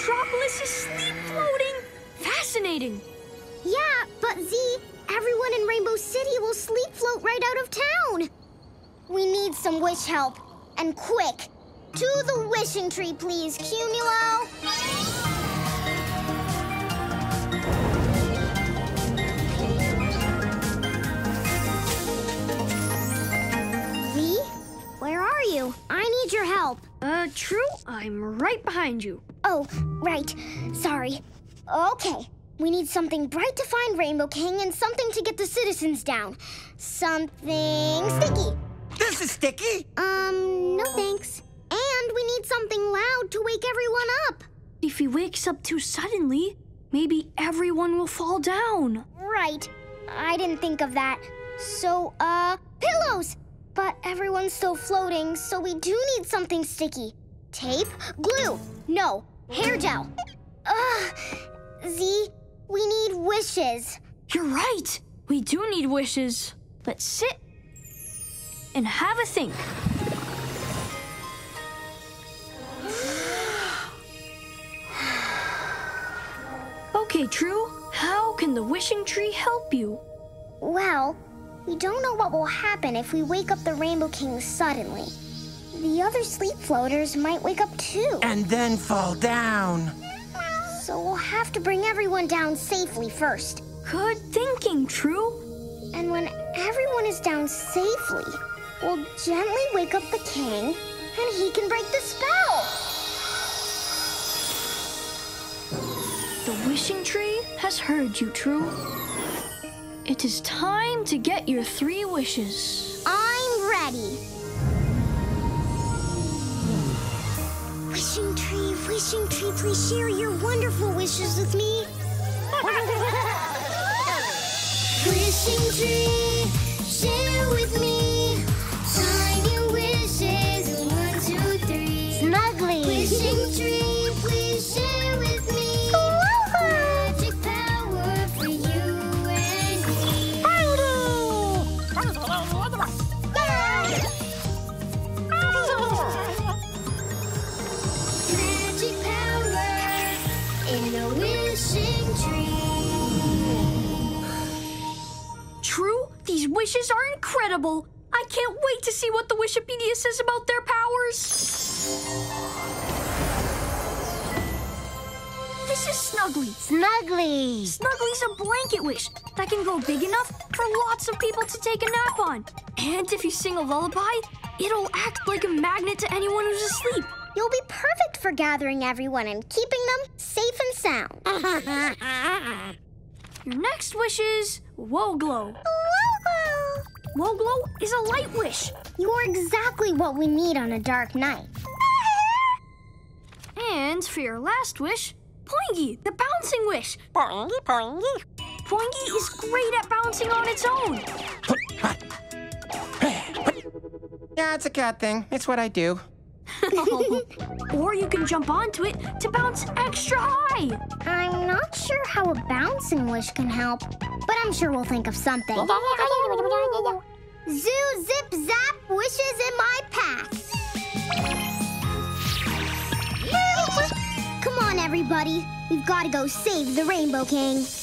metropolis is sleep floating. Fascinating. Yeah, but Z, everyone in Rainbow City will sleep float right out of town. We need some wish help. And quick. To the wishing tree, please, Cumulo. Z, where are you? I need your help. True, I'm right behind you. Oh, right. Sorry. Okay. We need something bright to find Rainbow King and something to get the citizens down. Something sticky. This is sticky. No thanks. And we need something loud to wake everyone up. If he wakes up too suddenly, maybe everyone will fall down. Right. I didn't think of that. So, pillows. But everyone's still floating, so we do need something sticky. Tape? Glue? No. Hair gel. Z, we need wishes. You're right. We do need wishes. Let's sit and have a think. Okay, True. How can the wishing tree help you? Well, we don't know what will happen if we wake up the Rainbow King suddenly. The other sleep floaters might wake up too. And then fall down. So we'll have to bring everyone down safely first. Good thinking, True. And when everyone is down safely, we'll gently wake up the king, and he can break the spell. The wishing tree has heard you, True. It is time to get your 3 wishes. I'm ready. Wishing tree, please share your wonderful wishes with me. Wishing tree, share with me. Find your wishes, 1, 2, 3. Snuggly. Wishing tree, please share with me. Magic power for you and me. Magic power in the wishing tree. True, these wishes are incredible. I can't wait to see what the Wishipedia says about their powers. This is Snuggly. Snuggly. Snuggly's a blanket wish that can go big enough for lots of people to take a nap on. And if you sing a lullaby, it'll act like a magnet to anyone who's asleep. You'll be perfect for gathering everyone and keeping them safe and sound. Your next wish is Woglow. Woglow is a light wish. You're exactly what we need on a dark night. And for your last wish, Poingy, the bouncing wish. Poingy, poingy. Poingy is great at bouncing on its own. Yeah, it's a cat thing. It's what I do. Or you can jump onto it to bounce extra high. I'm not sure how a bouncing wish can help, but I'm sure we'll think of something. Zoo, zip, zap, wishes in my path. Come on, everybody. We've got to go save the Rainbow King.